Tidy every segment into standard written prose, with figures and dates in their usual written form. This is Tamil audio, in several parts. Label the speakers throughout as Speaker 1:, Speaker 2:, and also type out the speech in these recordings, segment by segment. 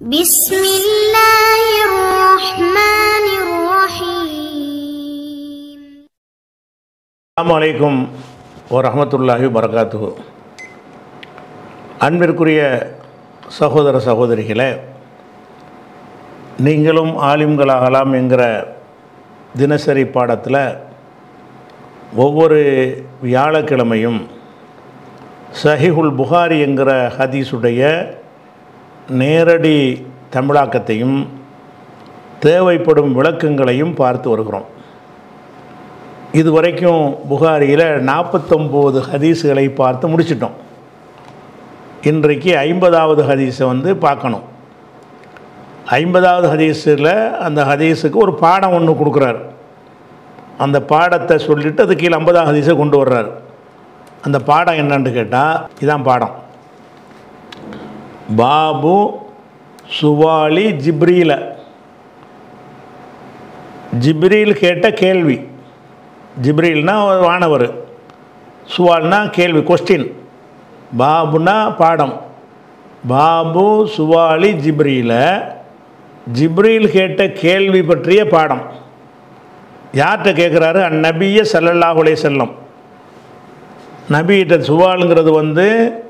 Speaker 1: بسم الله الرحمن الرحيم.
Speaker 2: அஸ்ஸலாமு அலைக்கும் வரஹ்மத்துல்லாஹி வபரகாத்துஹு. அன்பிற்குரிய சகோதர சகோதரிகளே, நீங்களும் ஆலிம்களாகலாம் என்கிற தினசரி பாடத்தில் ஒவ்வொரு வியாழக்கிழமையும் சஹீஹுல் புகாரி என்கிற ஹதீஸுடைய நேரடி தமிழாக்கத்தையும் தேவைப்படும் விளக்கங்களையும் பார்த்து வருகிறோம். இதுவரைக்கும் புகாரியில் 49 ஹதீஸுகளை பார்த்து முடிச்சிட்டோம். இன்றைக்கு 50வது ஹதீஸை பார்க்கணும். 50வது ஹதீஸில் அந்த ஹதீஸுக்கு ஒரு பாடம் ஒன்று கொடுக்குறார். அந்த பாடத்தை சொல்லிவிட்டு அது கீழே 50வது ஹதீஸை கொண்டு வர்றார். அந்த பாடம் என்னன்னு கேட்டால் இதான் பாடம். பாபு சுவாலி ஜிப்ரீல, ஜிப்ரீல் கேட்ட கேள்வி. ஜிப்ரீல்னா வானவர், சுவால்னா கேள்வி, கொஸ்டின். பாபுனா பாடம். பாபு சுவாலி ஜிப்ரீல, ஜிப்ரீல் கேட்ட கேள்வி பற்றிய பாடம். யார்கிட்ட கேட்குறாரு? அந்நபிய ஸல்லல்லாஹு அலைஹி வஸல்லம். நபிகிட்ட சுவாலுங்கிறது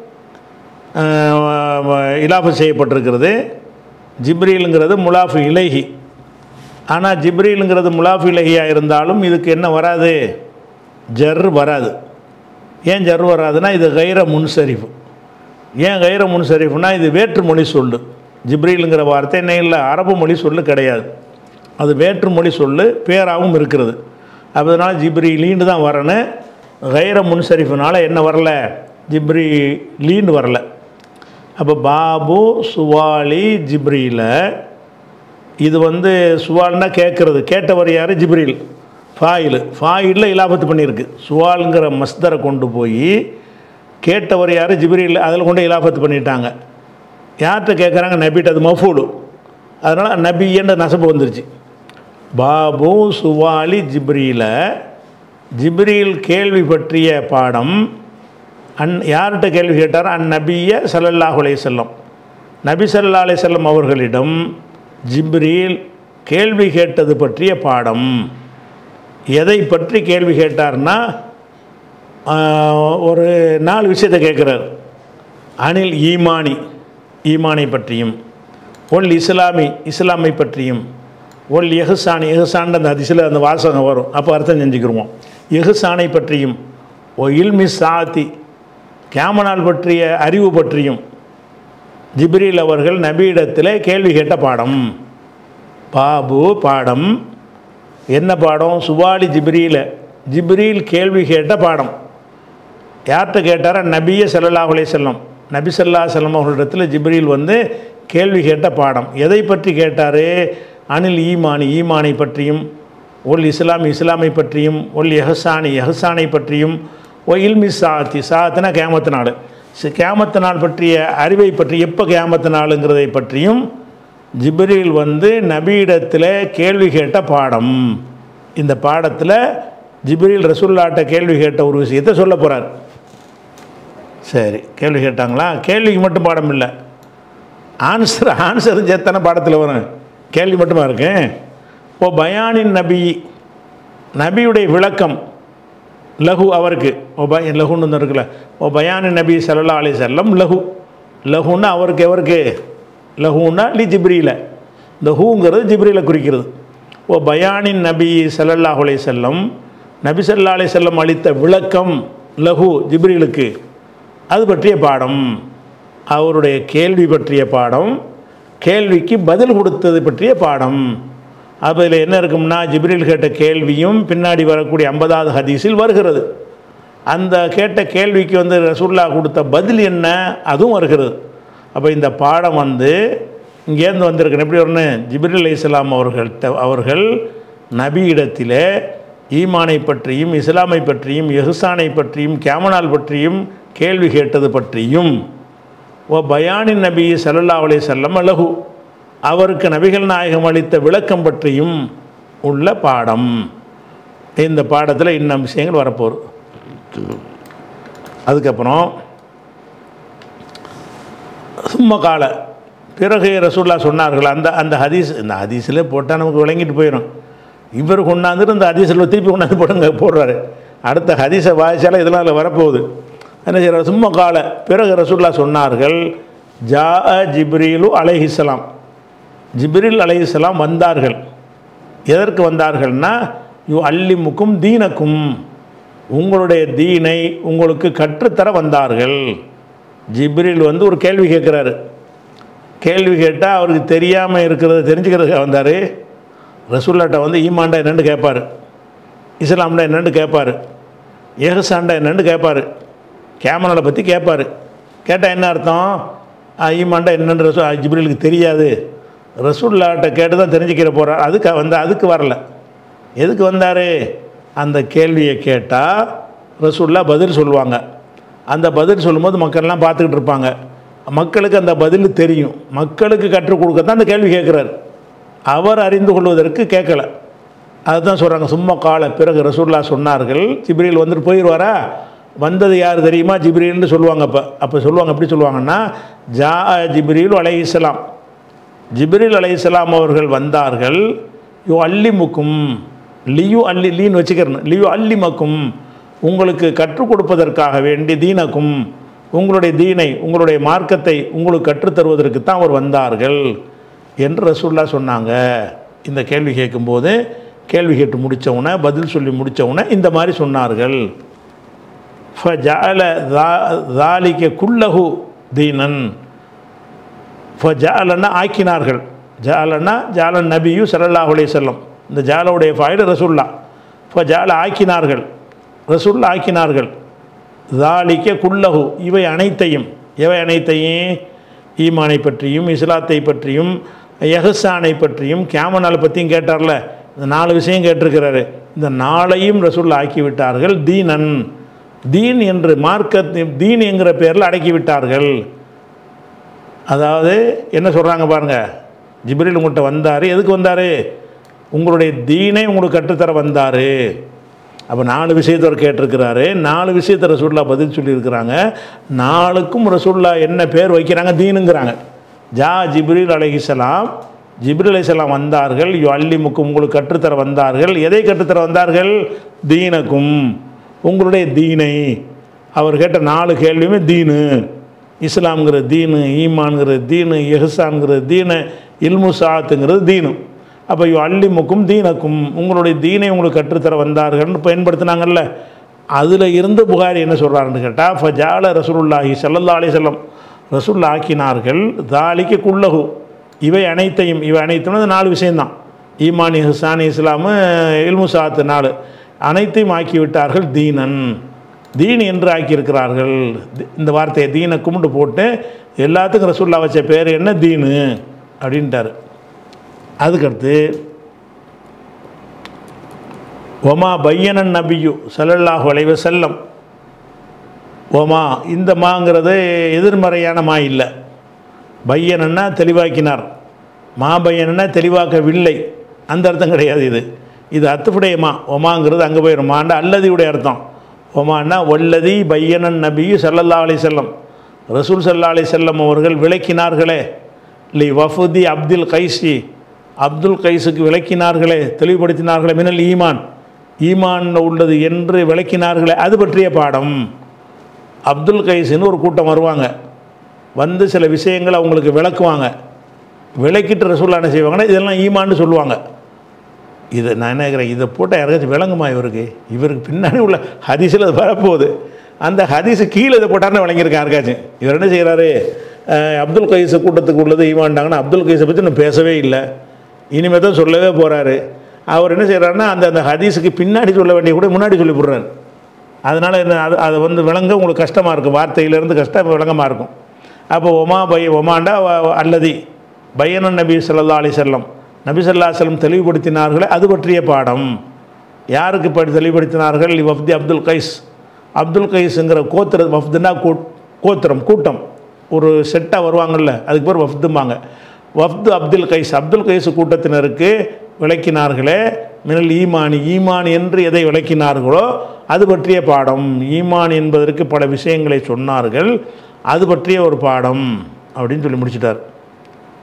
Speaker 2: இலாஃபு செய்யப்பட்டிருக்கிறது. ஜிப்ரீலுங்கிறது முலாஃபு இலைஹி. ஆனால் ஜிப்ரீலுங்கிறது முலாஃபு இலைஹியாக இருந்தாலும் இதுக்கு என்ன வராது? ஜர் வராது. ஏன் ஜர் வராதுன்னா இது கைர முன்சரிஃபு. ஏன் கைர முன்சரிஃபுனா இது வேற்றுமொழி சொல்லு. ஜிப்ரீலுங்கிற வார்த்தை என்ன இல்லை, அரபு மொழி சொல்லு கிடையாது. அது வேற்றுமொழி சொல்லு, பேராகவும் இருக்கிறது. அதனால் ஜிப்ரீலீன்னு தான் வரணும். கைர முன்சரிஃபுனால என்ன வரல? ஜிப்ரீலீன்னு வரல. அப்போ பாபு சுவாலி ஜிப்ரீல, இது சுவால்னா கேட்குறது. கேட்டவர் யார்? ஜிப்ரீல். ஃபாயிலில் இலாபத்து பண்ணியிருக்கு. சுவாலுங்கிற மஸ்தரை கொண்டு போய் கேட்டவர் யார்? ஜிப்ரீல். அதில் கொண்டு இலாபத்து பண்ணிட்டாங்க. யார்கிட்ட கேட்குறாங்க? நபிட்ட. அது மஃபூலு. அதனால் நபின்ற நசபு வந்துருச்சு. பாபு சுவாலி ஜிப்ரீல, ஜிப்ரீல் கேள்வி பற்றிய பாடம். யார்கிட்ட கேள்வி கேட்டார்? அந்நபிய ஸல்லல்லாஹு அலைஹி வஸல்லம். நபி ஸல்லல்லாஹு அலைஹி வஸல்லம் அவர்களிடம் ஜிப்ரீல் கேள்வி கேட்டது பற்றிய பாடம். எதை பற்றி கேள்வி கேட்டார்னா, ஒரு 4 விஷயத்தை கேட்குறார். அனில் ஈமானி, ஈமானை பற்றியும், ஒல் இஸ்லாமி, இஸ்லாமை பற்றியும், ஒல் எஹ்சானி, எஹ்சான் அந்த ஹதீஸில் அந்த வாசகம் வரும், அப்போ அர்த்தம் செஞ்சுக்கிடுவோம். எஹ்சானை பற்றியும், ஓ இல்மி சாத்தி, கியாமனால் பற்றிய அறிவு பற்றியும் ஜிப்ரீல் அவர்கள் நபியிடத்தில் கேள்வி கேட்ட பாடம். பாபு பாடம். என்ன பாடம்? சுவாலி ஜிப்ரீல, ஜிப்ரீல் கேள்வி கேட்ட பாடம். யார்கிட்ட கேட்டாரா? நபிய ஸல்லல்லாஹு அலைஹி வஸல்லம். நபி ஸல்லல்லாஹு அலைஹி வஸல்லம் அவர்களிடத்தில் ஜிப்ரீல் கேள்வி கேட்ட பாடம். எதை பற்றி கேட்டார்? அனில் ஈமானி, ஈமானை பற்றியும், ஒல் இஸ்லாமி, இஸ்லாமை பற்றியும், ஒல் எஹ்சானி, எஹ்சானை பற்றியும், ஓ இல்மி சாத்தி, சாத்தினா கியாமத்து நாள், கியாமத்து நாள் பற்றிய அறிவை பற்றி, எப்போ கியாமத்து நாளுங்கிறதை பற்றியும் ஜிப்ரீல் நபியிடத்தில் கேள்வி கேட்ட பாடம். இந்த பாடத்தில் ஜிப்ரீல் ரசூலுல்லாஹ்ட்ட கேள்வி கேட்ட ஒரு விஷயத்தை சொல்ல போகிறார். சரி, கேள்வி கேட்டாங்களா? கேள்விக்கு மட்டும் பாடம் இல்லை, ஆன்சரும் சேர்த்தான பாடத்தில் வரும். கேள்வி மட்டுமா இருக்கு. ஓ பயானின் நபி, நபியுடைய விளக்கம். லகு அவருக்கு, லகுன்னு ஒன்று இருக்குல்ல. ஓ பயானின் நபி ஸல்லல்லாஹு அலைஹி வஸல்லம் லகு, லகுன்னா அவருக்கு. எவருக்கு? லகுன்னா லி ஜிப்ரீல. இந்த ஹூங்கிறது ஜிப்ரீலை குறிக்கிறது. ஓ பயானின் நபி ஸல்லல்லாஹு அலைஹி வஸல்லம், நபி ஸல்லல்லாஹு அலைஹி வஸல்லம் அளித்த விளக்கம் லகு ஜிப்ரீலுக்கு, அது பற்றிய பாடம். அவருடைய கேள்வி பற்றிய பாடம், கேள்விக்கு பதில் கொடுத்தது பற்றிய பாடம். அதில் என்ன இருக்கும்னா, ஜிப்ரீல் கேட்ட கேள்வியும் பின்னாடி வரக்கூடிய 50வது ஹதீஸில் வருகிறது. அந்த கேட்ட கேள்விக்கு ரசூலுல்லாஹ் கொடுத்த பதில் என்ன, அதுவும் வருகிறது. அப்போ இந்த பாடம் இங்கேருந்து வந்திருக்கணும். எப்படி வரணும்? ஜிப்ரீல் அலைஹிஸ்ஸலாம் அவர்கள் நபியிடத்தில் ஈமானை பற்றியும், இஸ்லாமை பற்றியும், எஹ்சானை பற்றியும், கியாமனால் பற்றியும் கேள்வி கேட்டது பற்றியும், ஓ பயானின் நபி ஸல்லல்லாஹு அலைஹி வஸல்லம் லஹு, அவருக்கு நபிகள் நாயகம் அளித்த விளக்கம் பற்றியும் உள்ள பாடம். இந்த பாடத்தில் இன்னும் விஷயங்கள் வரப்போகுது. அதுக்கப்புறம் சும்ம கால பிறகு ரசூல்லா சொன்னார்கள். அந்த அந்த ஹதீஸ், இந்த ஹதீஸில் போட்டால் நமக்கு விளங்கிட்டு போயிடும். இவர் கொண்டாந்துட்டு இந்த ஹதீஸில் திருப்பி கொண்டாந்து போடுறாரு. அடுத்த ஹதீஸை வாய்ச்சால இதெல்லாம் அதில் வரப்போகுது. என்ன செய்கிறார்? சும்மா கால பிறகு ரசூல்லா சொன்னார்கள், ஜா ஜிப்ரீலு அலைஹிஸ்ஸலாம், ஜிப்ரீல் அலைஹிஸ்ஸலாம் வந்தார்கள். எதற்கு வந்தார்கள்னா, யு அல்லிமுக்கும் தீனக்கும், உங்களுடைய தீனை உங்களுக்கு கற்றுத்தர வந்தார்கள். ஜிப்ரீல் வந்து ஒரு கேள்வி கேட்குறாரு. கேள்வி கேட்டால் அவருக்கு தெரியாமல் இருக்கிறத தெரிஞ்சுக்கிறதுக்காக வந்தார். ரசூல்லாட்ட வந்து ஈமான்டா என்னென்னு கேட்பார், இஸ்லாம்டா என்னென்னு கேட்பார், ஏஹ்சான்டா என்னென்னு கேட்பார், கேமராவை பற்றி கேட்பார். கேட்டால் என்ன அர்த்தம்? ஈமான்டா என்னென்னு ஜிப்ரீலுக்கு தெரியாது. ரசூல்லாட்ட கேட்டு தான் தெரிஞ்சுக்கிற போகிறார். அதுக்கு வரல. எதுக்கு வந்தார்? அந்த கேள்வியை கேட்டால் ரசூல்லா பதில் சொல்லுவாங்க. அந்த பதில் சொல்லும்போது மக்கள்லாம் பார்த்துக்கிட்டு இருப்பாங்க. மக்களுக்கு அந்த பதில் தெரியும். மக்களுக்கு கற்றுக் கொடுக்கத்தான் அந்த கேள்வி கேட்குறாரு. அவர் அறிந்து கொள்வதற்கு கேட்கல. அதுதான் சொல்கிறாங்க, சும்மா கால பிறகு ரசூல்லா சொன்னார்கள். ஜிப்ரீல் வந்துட்டு போயிடுவாரா? வந்தது யார் தெரியுமா? ஜிப்ரீல்னு சொல்லுவாங்க. அப்போ சொல்லுவாங்க, எப்படி சொல்லுவாங்கன்னா, ஜா ஜிப்ரீல் அலைஹிஸ்ஸலாம், ஜிப்ரீல் அலைஹிஸ்ஸலாம் அவர்கள் வந்தார்கள். யு அல்லிமுக்கும், லியு அல்லி லீன்னு வச்சுக்கிறேன், லியு அல்லிமக்கும், உங்களுக்கு கற்றுக் கொடுப்பதற்காக வேண்டி, தீனக்கும், உங்களுடைய தீனை, உங்களுடைய மார்க்கத்தை உங்களுக்கு கற்றுத்தருவதற்கு தான் அவர் வந்தார்கள் என்று ரசூல்லா சொன்னாங்க. இந்த கேள்வி கேட்கும்போது, கேள்வி கேட்டு முடித்தவுடனே, பதில் சொல்லி முடித்தவுடனே இந்த மாதிரி சொன்னார்கள். ஃபஜஅல ذَلِكَ குல்லஹு தீனன், ஃபஜஅலனா ஆக்கினார்கள், ஜஅலனா ஜஅலன் நபியு ஸல்லல்லாஹு அலைஹி வஸல்லம், இந்த ஜஅலுடைய ஃபாயில் ரசூல்லா, ஃபஜஅல ஆக்கினார்கள், ரசூல்லா ஆக்கினார்கள். ذَلِكَ குல்லஹு, இவை அனைத்தையும், எவை அனைத்தையும்? ஈமானை பற்றியும், இஸ்லாத்தை பற்றியும், எஹ்சானை பற்றியும், கேமனால் பற்றியும் கேட்டார்ல. இந்த 4 விஷயம் கேட்டிருக்கிறாரு. இந்த 4ஐயும் ரசூல்லா ஆக்கிவிட்டார்கள். தீனன், தீன் என்று மார்க்க தீன் என்கிற பேரில் அடக்கிவிட்டார்கள். அதாவது என்ன சொல்கிறாங்க பாருங்கள், ஜிப்ரீல் உங்கள்கிட்ட வந்தார். எதுக்கு வந்தார்? உங்களுடைய தீனை உங்களுக்கு கற்றுத்தர வந்தார். அப்போ 4 விஷயத்தை அவர் கேட்டிருக்கிறாரு. 4 விஷயத்தை ரசூல்லா பதில் சொல்லியிருக்கிறாங்க. 4க்கும் ரசூல்லா என்ன பேர் வைக்கிறாங்க? தீனுங்கிறாங்க. ஜா ஜிப்ரீல் அலைஹிஸ்ஸலாம், ஜிப்ரீல் அலைஹிஸ்ஸலாம் வந்தார்கள். யு அல்லிமுக்கும், உங்களுக்கு கற்றுத்தர வந்தார்கள். எதை கற்றுத்தர வந்தார்கள்? தீனக்கும், உங்களுடைய தீனை. அவர் கேட்ட 4 கேள்வியுமே தீனு. இஸ்லாம்ங்கிற தீனு, ஈமான்கிற தீனு, எஹ்சான்கிற தீனு, இல்மு சாத்துங்கிறது தீனு. அப்போ யு அல்லிமுக்கும் தீனக்கும், உங்களுடைய தீனை உங்களுக்கு கற்றுத்தர வந்தார்கள்னு பயன்படுத்தினாங்கல்ல. அதில் இருந்து புகாரி என்ன சொல்கிறாருன்னு கேட்டால், ஃபஜால ரசூலுல்லாஹி ஸல்லல்லாஹு அலைஹி வஸல்லம், ரசூல்லா ஆக்கினார்கள். ذَلِكَ குல்லஹு, இவை அனைத்தையும், இவை அனைத்தும் 4 விஷயம்தான். ஈமான், இஹ்சான், இஸ்லாமு, இல்மு சாத்து 4 அனைத்தையும் ஆக்கிவிட்டார்கள். தீனன், தீன் என்று ஆக்கியிருக்கிறார்கள். இந்த வார்த்தையை தீனக்கும்னு போட்டு எல்லாத்துக்கும் ரசூல்லா வச்ச பேர் என்ன? தீனு அப்படின்ட்டார். அதுக்கடுத்து ஒமா பையனன் நபியு ஸல்லல்லாஹு அலைஹி வஸல்லம், ஒமா, இந்த மாங்கிறது எதிர்மறையான மா இல்லை. பையனன்னா தெளிவாக்கினார், மா பையனன்னா தெளிவாக்கவில்லை, அந்த அர்த்தம் கிடையாது. இது அத்துப்புடைய மா. ஒமாங்கிறது அங்கே போயிடும். மாண்டா அல்லதியுடைய அர்த்தம். ஒமான்னா வல்லதி பையனன் நபியு ஸல்லல்லாஹு அலைஹி வஸல்லம், ரசூல் ஸல்லல்லாஹு அலைஹி வஸல்லம் அவர்கள் விளக்கினார்களே. லி வஃபுதி அப்துல் கைசி, அப்துல் கைஸுக்கு விளக்கினார்களே, தெளிவுபடுத்தினார்களே. மினல் ஈமான், ஈமான் உள்ளது என்று விளக்கினார்களே, அது பற்றிய பாடம். அப்துல் கைஸ்னு ஒரு கூட்டம் வருவாங்க, வந்து சில விஷயங்களை அவங்களுக்கு விளக்குவாங்க. விளக்கிட்டு ரசூல்லா என்ன செய்வாங்கன்னா, இதெல்லாம் ஈமான்னு சொல்லுவாங்க. இதை நான் என்ன கேட்குறேன், இதை போட்டால் யாருக்காச்சும் விளங்குமா? இவருக்கு பின்னாடி உள்ள ஹதீஸில் அது வரப்போகுது. அந்த ஹதீஸு கீழே இதை போட்டார்னு விளங்கியிருக்கேன் யாருக்காச்சும். இவர் என்ன செய்கிறாரு, அப்துல் கைஸ் கூட்டத்துக்கு உள்ளது ஈமான்டாங்கன்னா அப்துல் கைஸை பற்றி நான் பேசவே இல்லை, இனிமேல் தான் சொல்லவே போகிறாரு. அவர் என்ன செய்கிறாருன்னா, அந்த ஹதீஸுக்கு பின்னாடி சொல்ல வேண்டிய கூட முன்னாடி சொல்லி போடுறாரு. அதனால் என்ன, அது வந்து விளங்க உங்களுக்கு கஷ்டமாக இருக்கும், வார்த்தையிலேருந்து கஷ்டம் விளங்கமாக இருக்கும். அப்போ ஒமாண்டா அல்லதி பையனன் நபி ஸல்லல்லாஹு அலைஹி வஸல்லம், நபி ஸல்லல்லாஹு அலைஹி வஸல்லம் தெளிவுபடுத்தினார்களே, அது பற்றிய பாடம். யாருக்கு தெளிவுபடுத்தினார்கள்? வஃப்தி அப்துல் கைஸ், அப்துல் கைஸுங்கிற கோத்திர, வஃப்துனா கோத்திரம், கூட்டம், ஒரு செட்டாக வருவாங்கள்ல, அதுக்கு பேர் வஃப்தும்பாங்க. வஃப்து அப்துல் கைஸ், அப்துல் கைஸ் கூட்டத்தினருக்கு விளக்கினார்களே. மினல் ஈமானி, ஈமான் என்று எதை விளக்கினார்களோ அது பற்றிய பாடம். ஈமான் என்பதற்கு பல விஷயங்களை சொன்னார்கள், அது பற்றிய ஒரு பாடம் அப்படின்னு சொல்லி முடிச்சிட்டார்.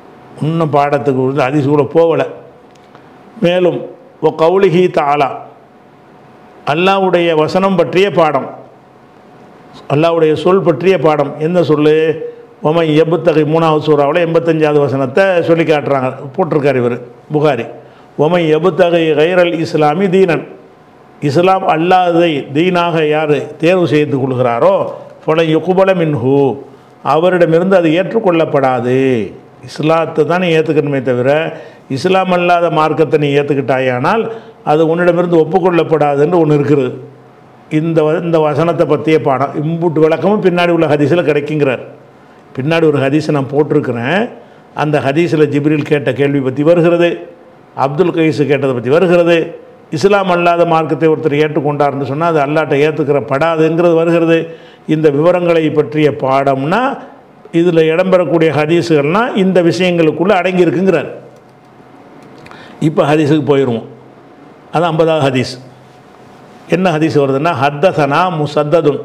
Speaker 2: இன்னும் பாடத்துக்கு வந்து ஹதீஸ் கூட போகலை. மேலும் கௌலிஹி தஆலா, அல்லாஹ்வுடைய வசனம் பற்றிய பாடம், அல்லாஹ்வுடைய சொல் பற்றிய பாடம். என்ன சொல்லு? ஒமை எபுத்தகை 3வது சூறாவில் 85வது வசனத்தை சொல்லி காட்டுறாங்க, போட்டிருக்கார் இவர் புகாரி. ஒமை எபுத்தகை கைரல் இஸ்லாமி தீனன், இஸ்லாம் அல்லாததை தீனாக யார் தேர்வு செய்து கொள்கிறாரோ ஃபலை யுக்பல மின்ஹு, அவரிடமிருந்து அது ஏற்றுக்கொள்ளப்படாது. இஸ்லாத்தை தான் நீ ஏற்றுக்கணுமே தவிர இஸ்லாம் அல்லாத மார்க்கத்தை நீ ஏற்றுக்கிட்டாயானால் அது உன்னிடமிருந்து ஒப்புக்கொள்ளப்படாதுன்னு ஒன்று இருக்குது. இந்த வசனத்தை பற்றிய பாடம் இம்புட்டு விளக்கமும் பின்னாடி உள்ள ஹதீஸில் கிடைக்குங்கிறார். பின்னாடி ஒரு ஹதீஸை நான் போட்டிருக்கிறேன். அந்த ஹதீஸில் ஜிப்ரீல் கேட்ட கேள்வி பற்றி வருகிறது, அப்துல் கைஸ் கேட்டதை பற்றி வருகிறது. இஸ்லாம் அல்லாத மார்க்கத்தை ஒருத்தர் ஏற்றுக்கொண்டார்னு சொன்னால் அது அல்லாட்ட ஏற்றுக்கிறப்படாதுங்கிறது வருகிறது. இந்த விவரங்களை பற்றிய பாடம்னா இதில் இடம்பெறக்கூடிய ஹதீஸுகள்னால் இந்த விஷயங்களுக்குள்ளே அடங்கியிருக்குங்கிறார். இப்போ ஹதீஸுக்கு போயிடுவோம். அது 50வது ஹதீஸ். என்ன ஹதீஸ் வருதுன்னா, ஹத்தசனா முசத்ததுன்,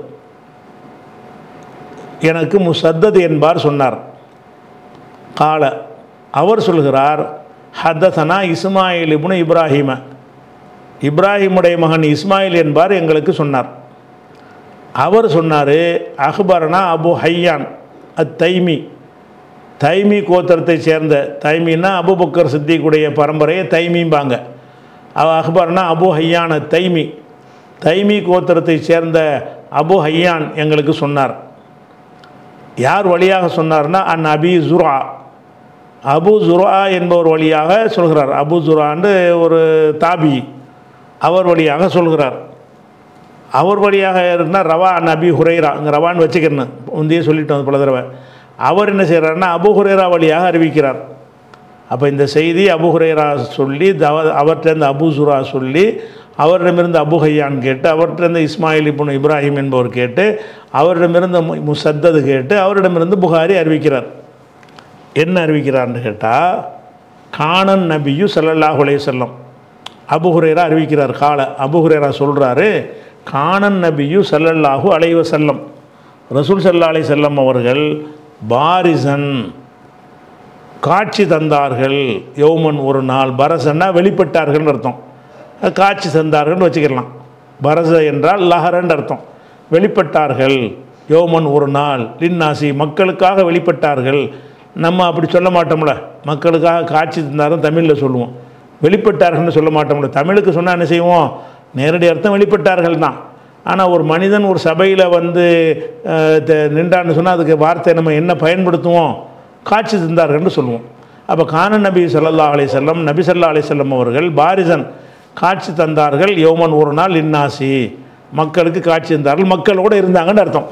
Speaker 2: எனக்கு முசத்தது என்பார் சொன்னார். கால, அவர் சொல்கிறார், ஹத்தசனா இஸ்மாயில் இப்னு இப்ராஹிம, இப்ராஹிமுடைய மகன் இஸ்மாயில் என்பார் எங்களுக்கு சொன்னார். அவர் சொன்னார், அஹ்பரனா அபு ஹையான் தைமி, தைமி கோத்திரத்தை சேர்ந்த, தைமின்னா அபுபக்கர் சித்திக்குடைய பரம்பரையை தைமிம்பாங்க. அஹ்பர்னா அபு ஹையான் தைமி, தைமி கோத்திரத்தை சேர்ந்த அபு ஹையான் எங்களுக்கு சொன்னார். யார் வழியாக சொன்னார்னா அன் அபி ஜுரா, அபு ஜுரா என்பவர் வழியாக சொல்கிறார். அபு ஜுரான்னு ஒரு தாபி, அவர் வழியாக சொல்கிறார். அவர் வழியாக இருந்தால் ரவா அன் அபி ஹுரைரா, இங்கே ரவான்னு வச்சுக்கிறேன்னு முந்தையே சொல்லிட்டோம் பல தடவை. அவர் என்ன செய்கிறாருன்னா அபு ஹுரைரா வழியாக அறிவிக்கிறார். அப்போ இந்த செய்தி அபு ஹுரைரா சொல்லி அவர்கிட்டருந்து அபு ஜுரா சொல்லி அவரிடமிருந்து அபு ஹையான் கேட்டு அவர்கிட்டருந்து இஸ்மாயில் இப்னு இப்ராஹிம் என்பவர் கேட்டு அவரிடமிருந்து முசத்தது கேட்டு அவரிடமிருந்து புகாரி அறிவிக்கிறார். என்ன அறிவிக்கிறார்னு கேட்டால், கானன் நபியு ஸல்லல்லாஹு அலைஹி வஸல்லம், அபு ஹுரைரா அறிவிக்கிறார். கால, அபு ஹுரைரா சொல்கிறாரு, கானன் நபியு ஸல்லல்லாஹு அலைஹி வஸல்லம், ரசூல் ஸல்லல்லாஹு அலைஹி வஸல்லம் அவர்கள் பாரிசன் காட்சி தந்தார்கள், யௌமன் ஒரு நாள், பரசன்னா வெளிப்பட்டார்கள்னு அர்த்தம், காட்சி தந்தார்கள்னு வச்சுக்கலாம். பரச என்றால் லஹரன்னு அர்த்தம், வெளிப்பட்டார்கள். யௌமன் ஒரு நாள், லின்னாசி மக்களுக்காக வெளிப்பட்டார்கள். நம்ம அப்படி சொல்ல மாட்டோம்ல, மக்களுக்காக காட்சி தந்தாரும் தமிழில் சொல்லுவோம், வெளிப்பட்டார்கள்னு சொல்ல மாட்டோம்ல. தமிழுக்கு சொன்னால் என்ன செய்வோம், நேரடி அர்த்தம் வெளிப்பட்டார்கள் தான். ஆனால் ஒரு மனிதன் ஒரு சபையில் வந்து நின்றான்னு சொன்னால் அதுக்கு வார்த்தை நம்ம என்ன பயன்படுத்துவோம், காட்சி தந்தார்கள்னு சொல்லுவோம். அப்போ கான நபி ஸல்லல்லாஹு அலைஹி வஸல்லம், நபி ஸல்லல்லாஹு அலைஹி வஸல்லம் அவர்கள் பாரிசன் காட்சி தந்தார்கள், யௌமன் ஒரு நாள், இன்னாசி மக்களுக்கு காட்சி தந்தார்கள், மக்களோடு இருந்தாங்கன்னு அர்த்தம்.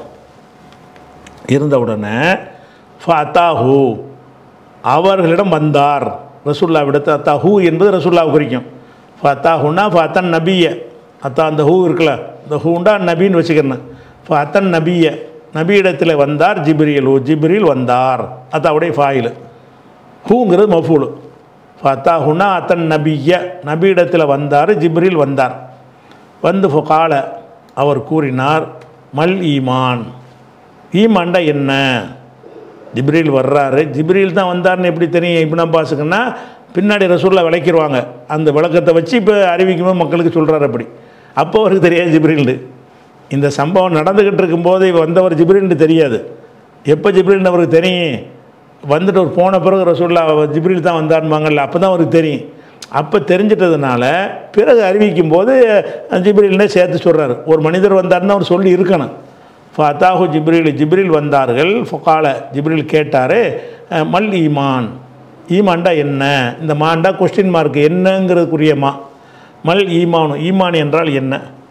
Speaker 2: இருந்தவுடனே ஃபஅத்தாஹு அவர்களிடம் வந்தார், ரசூல்லாவிடத்து. அத்தாஹூ என்பது ரசூல்லாவை குறிக்கும். ஃபஅத்தாஹுன்னா ஃபஅத்தன் நபிய, அத்தா அந்த ஹூ இருக்குல்ல, இந்த ஹூண்டா நபின்னு வச்சுக்கிறேன். ஃபஅத்தன் நபிய, நபியிடத்தில் வந்தார். ஜிப்ரீல், ஜிப்ரீல் வந்தார், அத்தாவுடைய ஃபாயில். ஹூங்கிறது மஃபூல். ஃபஅத்தாஹுன்னா அத்தன் நபிய, நபியிடத்தில் வந்தார், ஜிப்ரீல் வந்தார். வந்து ஃபகால அவர் கூறினார், மல் ஈமான், ஈமான்டா என்ன? ஜிப்ரீல் வர்றாரு, ஜிப்ரீல் தான் வந்தார்னு எப்படி தெரியும் இப்னு அப்பாஸுக்குன்னா, பின்னாடி ரசூல்லா விளக்கிடுவாங்க, அந்த விளக்கத்தை வச்சு இப்போ அறிவிக்கும்போது மக்களுக்கு சொல்கிறார். அப்படி அப்போ அவருக்கு தெரியாது ஜிப்ரீல்னு. இந்த சம்பவம் நடந்துக்கிட்டு இருக்கும்போது வந்தவர் ஜிப்ரீல்னு தெரியாது. எப்போ ஜிப்ரீல்னு அவருக்கு தெரியும், வந்துட்டு ஒரு போன பிறகு ரசூல்லா ஜிப்ரீல் தான் வந்தாருமாங்கல்ல, அப்போ தான் அவருக்கு தெரியும். அப்போ தெரிஞ்சிட்டதுனால பிறகு அறிவிக்கும் போது ஜிப்ரீல்னே சேர்த்து சொல்கிறார். ஒரு மனிதர் வந்தார்னு அவர் சொல்லி இருக்கணும். ஃபஅத்தாஹு ஜிப்ரீல், ஜிப்ரீல் வந்தார்கள். ஃபகால ஜிப்ரீல் கேட்டார், மல் ஈமான், ஈமான்டா என்ன? இந்த மாண்டா கொஸ்டின் மார்க், என்னங்கிறதுக்குரிய மா. மல் ஈமான், ஈமான் என்றால் என்ன?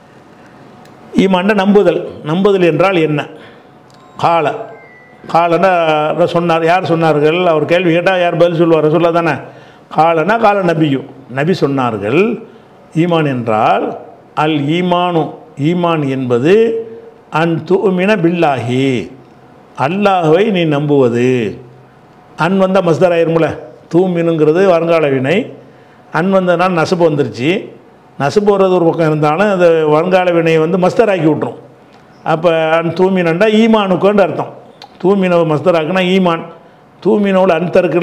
Speaker 2: ஈமான்டா நம்புதல், நம்புதல் என்றால் என்ன? கால, காலன்னா சொன்னார். யார் சொன்னார்கள்? அவர் கேள்வி கேட்டால் யார் பதில் சொல்லுவார்? ரசூல்லா தானே. காலனா கால நபியும், நபி சொன்னார்கள், ஈமான் என்றால் அல் ஈமானு, ஈமான் என்பது அன் துமின பில்லாஹி, அல்லாஹுவை நீ நம்புவது. அன் வந்தால் மஸ்தர் ஆயிருமுல, தூமினுங்கிறது வருங்கால வினை, அன் வந்ததுனால நசுப்பு வந்துருச்சு. நசுப்பு வர்றது ஒரு பக்கம் இருந்தாலும் அது வருங்கால வினையை வந்து மஸ்தர் ஆக்கி விட்ரும். அப்போ அன் தூமினண்டா ஈமானுக்குன்னு அர்த்தம். தூமினவை மஸ்தர் ஆக்குனா ஈமான், தூமினோவில் அன்த்த இருக்குல்ல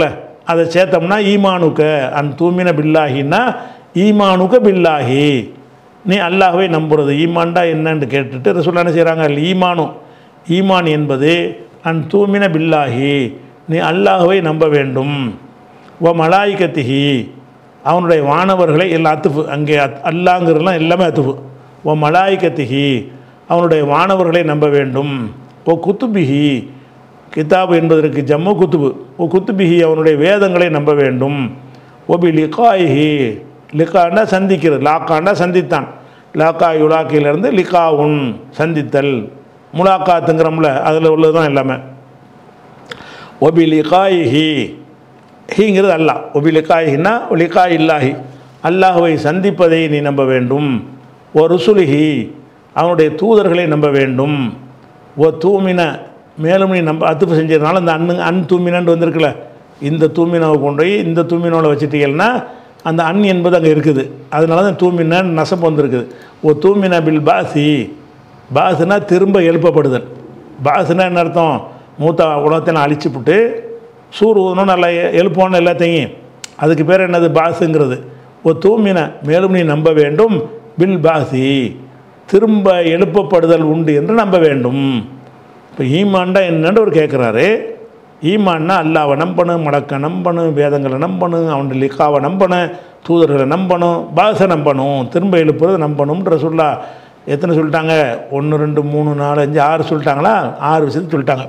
Speaker 2: அதை சேர்த்தோம்னா ஈமானுக்க அன் தூமின பில்லாஹின்னா ஈமானுக்க பில்லாஹி, நீ அல்லாஹ்வை நம்புறது. ஈமான்டா என்னன்னு கேட்டுட்டு ரசூலுல்லாஹ் என்ன செய்கிறாங்க, ஈமான் என்பது அன் தூமின பில்லாஹி, நீ அல்லாஹ்வை நம்ப வேண்டும். வ மலாயிகத்திஹி, அவனுடைய வானவர்களை எல்லாம் அத்துஃபு, அங்கே அல்லாங்கிறதுலாம் எல்லாமே அத்துஃபு. வ மலாயிகத்திஹி, அவனுடைய வானவர்களை நம்ப வேண்டும். ஓ குத்துபிஹி, கிதாபு என்பதற்கு ஜம்மு குத்துபு. ஓ குத்துபிஹி, அவனுடைய வேதங்களை நம்ப வேண்டும். ஒபி லிகாயிஹி, லிகாண்டா சந்திக்கிறது, லாக்காண்டா சந்தித்தான், லாக்கா யுலாக்கிலிருந்து லிகாவுன் சந்தித்தல், முலாக்காத்துங்கிறோம்ல அதில் உள்ளது தான் எல்லாமே. ஒபி லிகாயிஹி, ஹீங்கிறது அல்லாஹ். ஒபி லிகாயிஹின்னா லிகா இல்லாஹி, அல்லாஹுவை சந்திப்பதை நீ நம்ப வேண்டும். ஓ ருசுலிஹி, அவனுடைய தூதர்களை நம்ப வேண்டும். ஓ தூமின, மேலும் நீ நம்ப அத்துப்பு செஞ்சதுனால இந்த அன் தூமினன்னு வந்திருக்குல்ல, இந்த தூமினாவை கொண்டு போய் இந்த தூமினோவில் வச்சுட்டீங்கன்னா அந்த அன் என்பது அங்கே இருக்குது, அதனால தான் தூமினன் நசப்பு வந்திருக்குது. ஓ தூமின பில் பாசி, பாசுனா திரும்ப எழுப்பப்படுதல். பாசுனா என்ன அர்த்தம், மூத்த உலகத்தை நான் அழிச்சுப்புட்டு சூர் ஊதணும் நல்லா எழுப்போன்னு எல்லாத்தையும், அதுக்கு பேர் என்னது பாசுங்கிறது. ஓ தூமின, மேலும் நீ நம்ப வேண்டும். பில் பாசி, திரும்ப எழுப்பப்படுதல் உண்டு என்று நம்ப வேண்டும். இப்போ ஈமான்டா என்னன்னு அவர் கேட்குறாரு. ஈமான்னா அல்லாவை நம்பணும், மடக்க நம்பணும், வேதங்களை நம்பணும், அவனுடைய லிகாவை நம்பணும், தூதர்களை நம்பணும், பாசை நம்பணும், திரும்ப எழுப்புறது நம்பணும்ன்ற சொல்லா எத்தனை சொல்லிட்டாங்க, 1 2 3 4 5 6 சொல்லிட்டாங்களா, 6 விஷயத்தை சொல்லிட்டாங்க.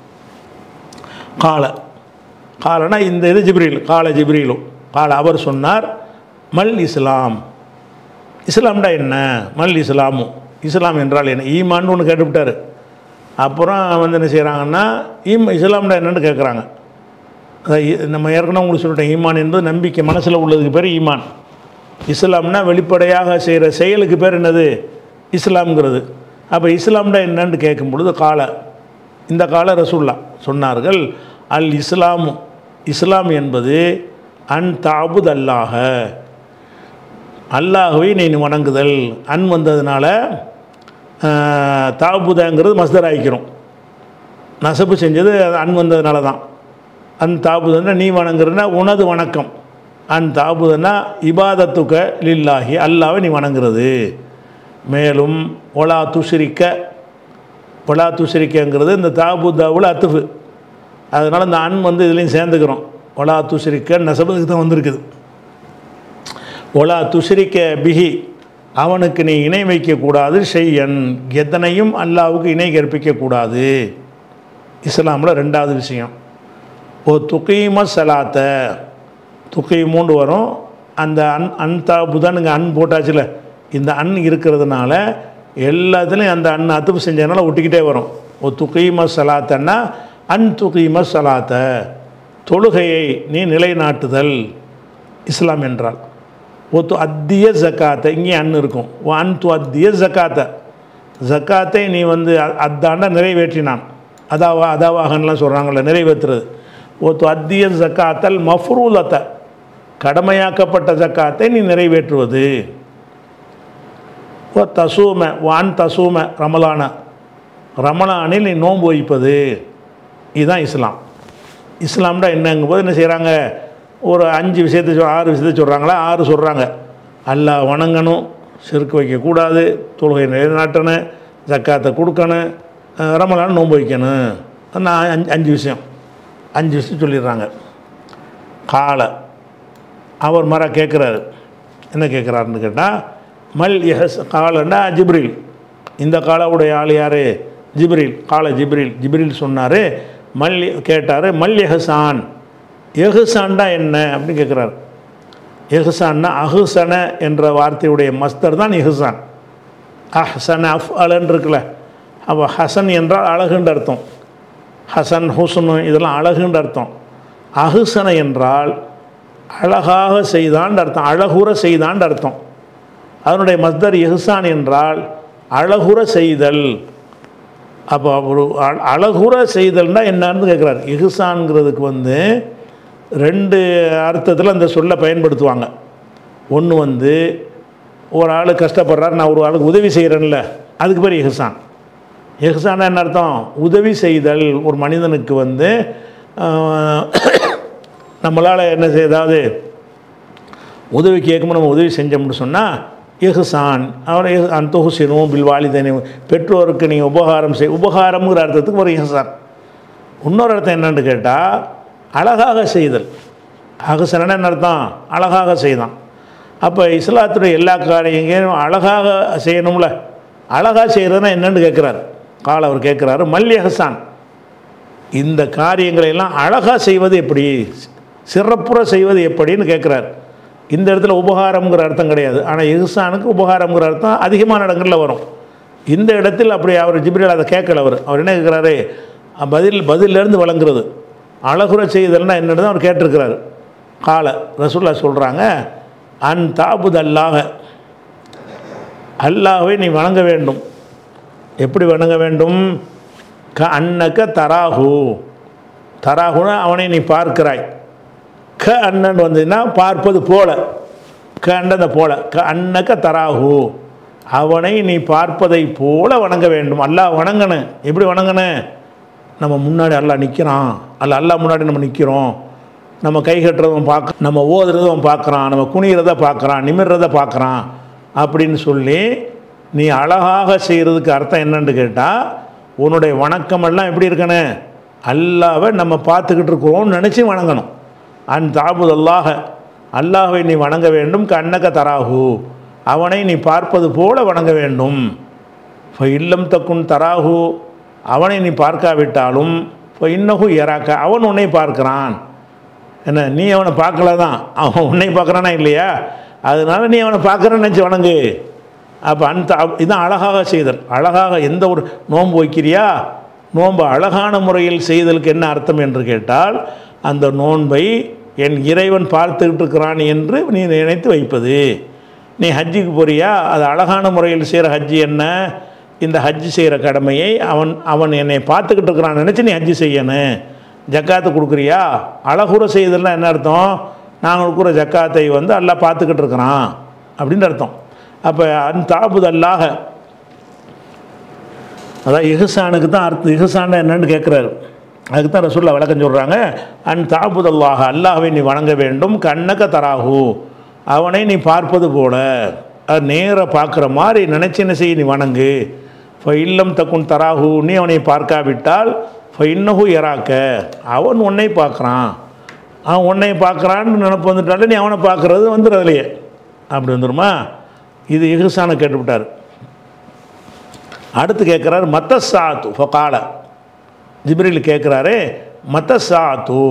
Speaker 2: காலனா இந்த இது ஜிப்ரீல், ஜிப்ரீலும் அவர் சொன்னார் மல் இஸ்லாம், இஸ்லாம்டா என்ன, மல் இஸ்லாமும், இஸ்லாம் என்றால் என்ன, ஈமான்னு ஒன்று கேட்டுவிட்டார். அப்புறம் வந்து என்ன செய்கிறாங்கன்னா இஸ்லாம்டா என்னன்னு கேட்குறாங்க. நம்ம ஏற்கனவே உங்களுக்கு சொல்லிட்டேன், ஈமான் என்பது நம்பிக்கை, மனசில் உள்ளதுக்கு பேர் ஈமான். இஸ்லாம்னா வெளிப்படையாக செய்கிற செயலுக்கு பேர் என்னது, இஸ்லாம்ங்கிறது. அப்போ இஸ்லாம்டா என்னன்னு கேட்கும் பொழுது இந்த கால ரசூல்லா சொன்னார்கள், அல் இஸ்லாமு, இஸ்லாம் என்பது அன் தாபுத் அல்லாஹ, அல்லாஹுவை நீ வணங்குதல். அன் வந்ததுனால தாபுதங்கிறது மஸ்தர் ஆகிக்கிறோம், நசப்பு செஞ்சது அன் வந்ததுனால தான். அன் தாபுதன்னா நீ வணங்குறன்னா உனது வணக்கம், அன் தாபுதன்னா இபாதத்துக்க லில்லாஹி, அல்லாவை நீ வணங்குறது. மேலும் ஒலா துஷரிக்கங்கிறது இந்த தாபுதாவில் அத்துஃபு, அதனால் இந்த அன் வந்து இதுலேயும் சேர்ந்துக்கிறோம். ஒலா துஷரிக்க நசபத்துக்கு தான் வந்திருக்குது. ஒலா துஷரிக்க பிஹி, அவனுக்கு நீ இணை வைக்கக்கூடாது. ஷையன், எதனையும் அல்லாவுக்கு இணை கற்பிக்கக்கூடாது. இஸ்லாமில் 2வது விஷயம். ஓ துகீம சலாத்த, துகீமூண்டு வரும், அந்த அன் தாபுதானுங்க அன் போட்டாச்சுல, இந்த அன் இருக்கிறதுனால எல்லாத்துலேயும் அந்த அன் அத்துப்பு செஞ்சதுனால ஒட்டிக்கிட்டே வரும். ஓ துகீம சலாத்தன்னா அன் துகீம சலாத்த, தொழுகையை நீ நிலைநாட்டுதல் இஸ்லாம் என்றால். ஒத்து அத்திய ஜக்காத்தை, இங்கே அன் இருக்கும். அன் து அத்திய ஜக்காத்தை, ஜக்காத்தை நீ வந்து அத்தாண்டா நிறைவேற்றினான், அதாவாகலாம் சொல்கிறாங்கள்ல, நிறைவேற்றுறது. ஒத்து அத்திய ஜக்காத்தல் மஃப்ரூலத்தை, கடமையாக்கப்பட்ட ஜக்காத்தை நீ நிறைவேற்றுவது. ஓ தசூம, வான் தசூம ரமலானில் நீ நோன்பு வைப்பது. இதுதான் இஸ்லாம். இஸ்லாம்டா என்னங்கும் போது என்ன செய்கிறாங்க, ஒரு 5 விஷயத்தை 6 விஷயத்தை சொல்கிறாங்களா, 6 சொல்கிறாங்க. அல்லாஹ் வணங்கணும், சிறுக்கு வைக்கக்கூடாது, தொழுகை நிலைநாட்டணும், ஜக்காத்தை கொடுக்கணும், ரமலான் நோன்பு வைக்கணும். நான் 5 விஷயம் சொல்லிடுறாங்க. அவர் கேட்குறாரு, என்ன கேட்குறாருன்னு கேட்டால், மல் எஹஸ் காலன்னா ஜிப்ரீல், இந்த காலாவுடைய ஆள் யார், ஜிப்ரீல். ஜிப்ரீல் சொன்னார், கேட்டார் மல் எஹசான், எஹ்சான்டா என்ன அப்படின்னு கேட்குறாரு. எஹ்சான்னா அஹ்சன என்ற வார்த்தையுடைய மஸ்தர் தான் எஹ்சான். அஹ்சன அஃப் அலன் இருக்குல்ல, அப்போ ஹசன் என்றால் அழகுன்ற அர்த்தம், ஹசன் ஹுஸ்னு இதெல்லாம் அழகுன்ற அர்த்தம். அஹ்சன என்றால் அழகாக செய்தான்ற அர்த்தம், அழகுற செய்தான்ற அர்த்தம். அதனுடைய மஸ்தர் எஹ்சான் என்றால் அழகுற செய்தல். அப்போ ஒரு அழகுற செய்தல்னால் என்னன்னு கேட்குறாரு. எஹ்சான்ங்கிறதுக்கு வந்து 2 அர்த்தத்தில் அந்த சொல்லை பயன்படுத்துவாங்க. ஒன்று வந்து ஒரு ஆள் கஷ்டப்படுறார், நான் ஒரு ஆளுக்கு உதவி செய்கிறேன்ல, அதுக்கு பேர் எஹ்சான். எஹ்சானா என்ன அர்த்தம், உதவி செய்தல். ஒரு மனிதனுக்கு வந்து நம்மளால் என்ன ஏதாவது உதவி கேட்கும்போது நம்ம உதவி செஞ்சோம்னு சொன்னால் இஹ்சான் அவரை அந்தோஹுசினும் பில்வாலிதனி பெற்றோருக்கு நீங்கள் உபகாரம் உபகாரம்ங்கிற அர்த்தத்துக்கு ஒரு இஹ்சான். இன்னொரு அர்த்தம் என்னன்னு கேட்டால் அழகாக செய்தல். அஹ்சான் என்ன அர்த்தம்? அழகாக செய்தான். அப்போ இஸ்லாத்துடைய எல்லா காரியங்களையும் அழகாக செய்யணும்ல. அழகாக செய்கிறதுனா என்னென்னு கேட்குறாரு. அவர் கேட்குறாரு மல் இஹ்சான், இந்த காரியங்களையெல்லாம் அழகாக செய்வது எப்படி, சிறப்புற செய்வது எப்படின்னு கேட்குறாரு. இந்த இடத்துல உபகாரம்ங்கிற அர்த்தம் கிடையாது. ஆனால் இஹ்சானுக்கு உபகாரம்ங்கிற அர்த்தம் அதிகமான இடங்களில் வரும். இந்த இடத்தில் அப்படி அவர் ஜிப்ரீல் அதை கேட்கல. அவர் என்ன கேட்குறாரு, பதிலிருந்து வழங்குறது அழகுற செய்தல்னா என்னன்னு அவர் கேட்டிருக்கிறாரு. ரசூலுல்லாஹ் சொல்கிறாங்க அன் தாபுத் அல்லாஹ்வை நீ வணங்க வேண்டும். எப்படி வணங்க வேண்டும்? அன்னக்க தராகுனா அவனை நீ பார்க்கிறாய். அண்ணன் வந்ததுன்னா பார்ப்பது போல, அண்டதை போல. அன்னக்க தராகு, அவனை நீ பார்ப்பதை போல வணங்க வேண்டும். அல்லாஹ் வணங்கணும். எப்படி வணங்கணும்? நம்ம முன்னாடி அல்லாஹ் நிற்கிறான், அல்லாஹ் முன்னாடி நம்ம நிற்கிறோம், நம்ம கை கட்டுறதும் பார்க்க, நம்ம ஓதுறதும் பார்க்குறான், நம்ம குனிகிறத பார்க்குறான், நிமிர்றதை பார்க்குறான் அப்படின்னு சொல்லி நீ அழகாக செய்கிறதுக்கு அர்த்தம் என்னன்னு கேட்டால் உன்னுடைய வணக்கமெல்லாம் எப்படி இருக்கணும்? அல்லாஹ்வை நம்ம பார்த்துக்கிட்டு இருக்கிறோம்னு நினச்சி வணங்கணும். தாபுத் அல்லாஹ்வை நீ வணங்க வேண்டும். அன்னக தராகு, அவனை நீ பார்ப்பது போல வணங்க வேண்டும். இல்லம் தக்குன் தராகு, அவனை நீ பார்க்காவிட்டாலும் இன்னகு எராக்க, அவன் உன்னை பார்க்கிறான். என்ன, நீ அவனை பார்க்கல தான், அவன் உன்னை பார்க்குறானா இல்லையா? அதனால நீ அவனை பார்க்குறன்னு நினச்சி வணங்கு. அப்போ இதுதான் அழகாக செய்தல். அழகாக எந்த ஒரு நோன்பு வைக்கிறியா, நோன்பு அழகான முறையில் செய்தலுக்கு என்ன அர்த்தம் என்று கேட்டால் அந்த நோன்பை என் இறைவன் பார்த்துக்கிட்டு இருக்கிறான் என்று நீ நினைத்து வைப்பது. நீ ஹஜ்ஜுக்கு போறியா, அது அழகான முறையில் செய்கிற ஹஜ்ஜு என்ன? இந்த ஹஜ்ஜு செய்கிற கடமையை அவன் என்னை பார்த்துக்கிட்டு இருக்கிறான் நினச்சி நீ ஹஜ்ஜு செய்யணும். ஜக்காத்து கொடுக்குறியா, அழகுற செய்தல்னா என்ன அர்த்தம்? நாங்கள் கொடுக்குற ஜக்காத்தை அல்லாஹ் பார்த்துக்கிட்டு இருக்கிறான் அப்படின்னு அர்த்தம். அப்போ தாபுத் அல்லாஹ், அதான் இஹ்சானுக்கு தான் அர்த்தம். இஹ்சான் என்னன்னு கேட்குறாரு. அதுக்கு தான் ரசூலுல்லாஹ் விளக்கம் சொல்கிறாங்க தாபுத் அல்லாஹ்வை நீ வணங்க வேண்டும். கண்ணக்க தராகு, அவனை நீ பார்ப்பது போல, அது நேராக பார்க்குற மாதிரி நினச்சி என்ன செய்ய நீ வணங்கு. இல்லம் தக்குன் தராகு, நீ அவனை பார்க்காவிட்டால் இன்னகு எராக்க, அவன் உன்னை பார்க்குறான். அவன் உன்னை பார்க்குறான்னு நினப்பு வந்துட்டாலே நீ அவனை பார்க்குறது வந்துடுறதுலையே அப்படி வந்துடுமா? இது இஹ்சானை கேட்டுவிட்டார். அடுத்து கேட்குறாரு மத்த சாத்து ஃபகால, ஜிப்ரீல் கேட்குறாரு மத்த சாத்து,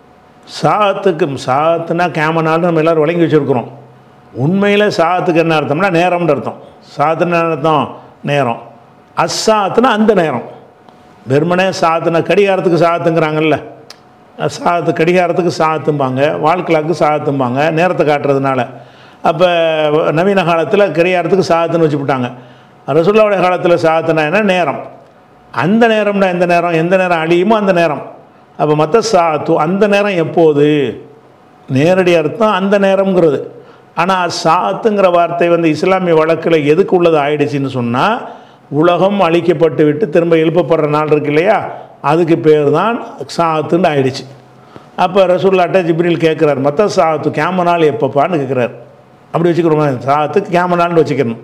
Speaker 2: சாத்துனா கேமனாலும் நம்ம எல்லோரும் வழங்கி வச்சுருக்குறோம். உண்மையில் சாத்துக்கு என்ன அர்த்தம்னா நேரம்னு அர்த்தம். சாத்துன்னு என்ன அர்த்தம்? நேரம். அஸ்ஸாத்துனா அந்த நேரம். வெறுமனே சாத்துனா கடிகாரத்துக்கு சாத்துங்கிறாங்கல்ல, சாத்து கடிகாரத்துக்கு சாத்தும்பாங்க, வாழ்க்கலாக்கு சாத்தும்பாங்க நேரத்தை காட்டுறதுனால. அப்போ நவீன காலத்தில் கடிகாரத்துக்கு சாத்துன்னு வச்சுவிட்டாங்க. ரசூலுல்லாஹ்வுடைய காலத்தில் சாத்துனா என்ன? நேரம். அந்த நேரம்னா எந்த நேரம்? எந்த நேரம் அழியுமோ அந்த நேரம். அப்போ மற்ற சாத்து அந்த நேரம் எப்போது? நேரடி அர்த்தம் அந்த நேரம்ங்கிறது. ஆனால் சாத்துங்கிற வார்த்தை இஸ்லாமிய வழக்கில் எதுக்கு உள்ளது ஆயிடுச்சின்னு சொன்னால், உலகம் அழிக்கப்பட்டு விட்டு திரும்ப எழுப்பப்படுற நாள் இருக்கு இல்லையா, அதுக்கு பேர் தான் சாத்துன்னு ஆயிடுச்சு. அப்போ ரசூலுல்லாஹ்ட்ட ஜிப்ரீல் கேட்குறாரு மற்ற சாத்து கேம நாள் எப்பப்பான்னு கேட்குறாரு. அப்படி வச்சுக்கிறோமா? சாத்துக்கு கேம நாள்னு வச்சுக்கணும்.